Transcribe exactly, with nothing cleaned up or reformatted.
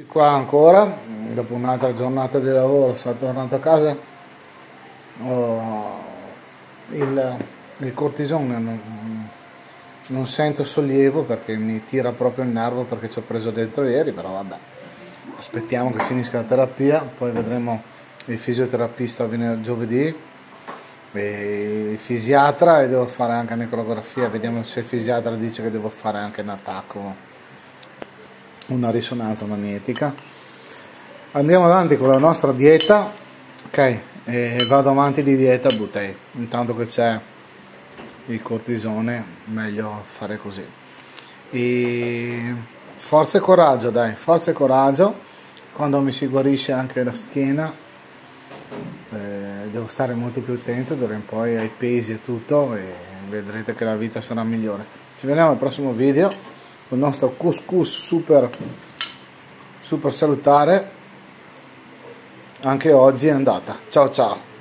Qua ancora, dopo un'altra giornata di lavoro, sono tornato a casa, ho il, il cortisone, non, non sento sollievo perché mi tira proprio il nervo perché ci ho preso dentro ieri, però vabbè, aspettiamo che finisca la terapia, poi vedremo il fisioterapista venerdì, giovedì, e il fisiatra, e devo fare anche necrografia, vediamo se il fisiatra dice che devo fare anche un attacco, una risonanza magnetica. Andiamo avanti con la nostra dieta, ok, e vado avanti di dieta buttei, intanto che c'è il cortisone meglio fare così. E forza e coraggio, dai, forza e coraggio, quando mi si guarisce anche la schiena eh, devo stare molto più attento d'ora in poi ai pesi e tutto, e vedrete che la vita sarà migliore. Ci vediamo al prossimo video con il nostro couscous super super salutare. Anche oggi è andata. Ciao ciao.